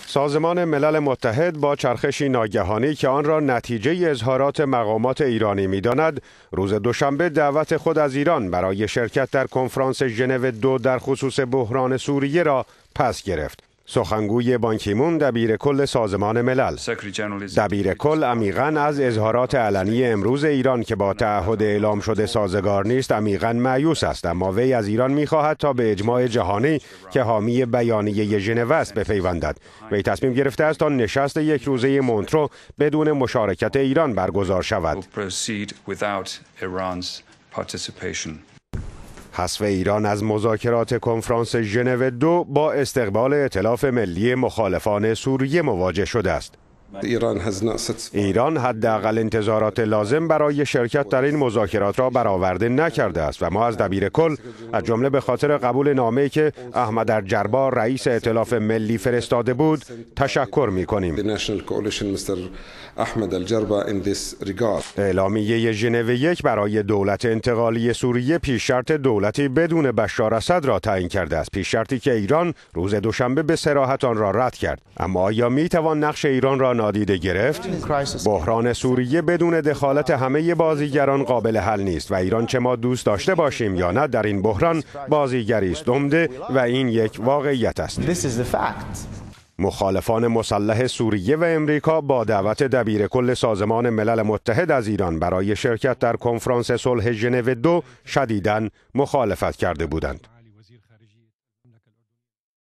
سازمان ملل متحد با چرخشی ناگهانی که آن را نتیجه اظهارات مقامات ایرانی می‌داند، روز دوشنبه دعوت خود از ایران برای شرکت در کنفرانس ژنو 2 در خصوص بحران سوریه را پس گرفت. سخنگوی بان کی مون دبیر کل سازمان ملل دبیر کل عمیقاً از اظهارات علنی امروز ایران که با تعهد اعلام شده سازگار نیست عمیقاً مایوس است، اما وی از ایران می‌خواهد تا به اجماع جهانی که حامی بیانیه ژنو است بپیوندد. وی تصمیم گرفته است تا نشست یک روزه مونترو بدون مشارکت ایران برگزار شود. حذف ایران از مذاکرات کنفرانس ژنو 2 با استقبال ائتلاف ملی مخالفان سوریه مواجه شده است. ایران حداقل انتظارات لازم برای شرکت در این مذاکرات را برآورده نکرده است و ما از دبیر کل از جمله به خاطر قبول نامه‌ای که احمد الجربا رئیس ائتلاف ملی فرستاده بود تشکر می‌کنیم. اعلامیه ژنو 1 برای دولت انتقالی سوریه پیش شرط دولتی بدون بشار اسد را تعیین کرده است، پیش شرطی که ایران روز دوشنبه به صراحت آن را رد کرد. اما آیا می‌توان نقش ایران را نادیده گرفت؟ بحران سوریه بدون دخالت همه بازیگران قابل حل نیست و ایران چه ما دوست داشته باشیم یا نه در این بحران بازیگری است عمده و این یک واقعیت است. مخالفان مسلح سوریه و امریکا با دعوت دبیر کل سازمان ملل متحد از ایران برای شرکت در کنفرانس صلح ژنو 2 شدیداً مخالفت کرده بودند.